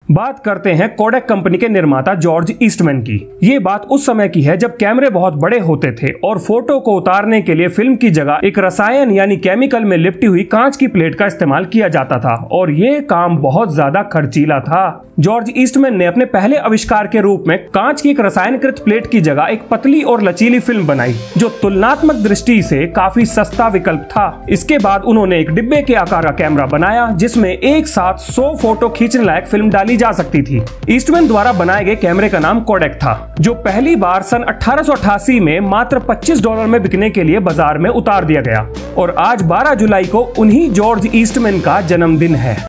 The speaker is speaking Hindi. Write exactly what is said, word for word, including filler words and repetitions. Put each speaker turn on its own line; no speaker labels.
बात करते हैं कोडेक कंपनी के निर्माता जॉर्ज ईस्टमैन की। ये बात उस समय की है जब कैमरे बहुत बड़े होते थे और फोटो को उतारने के लिए फिल्म की जगह एक रसायन यानी केमिकल में लिपटी हुई कांच की प्लेट का इस्तेमाल किया जाता था और ये काम बहुत ज्यादा खर्चीला था। जॉर्ज ईस्टमैन ने अपने पहले आविष्कार के रूप में कांच की एक रसायनकृत प्लेट की जगह एक पतली और लचीली फिल्म बनाई जो तुलनात्मक दृष्टि से काफी सस्ता विकल्प था। इसके बाद उन्होंने एक डिब्बे के आकार का कैमरा बनाया जिसमें एक साथ सौ फोटो खींचने लायक फिल्म डाली जा सकती थी। ईस्टमैन द्वारा बनाए गए कैमरे का नाम कोडेक था, जो पहली बार सन अठारह सौ अठासी में मात्र पच्चीस डॉलर में बिकने के लिए बाजार में उतार दिया गया और आज बारह जुलाई को उन्हीं जॉर्ज ईस्टमैन का जन्मदिन है।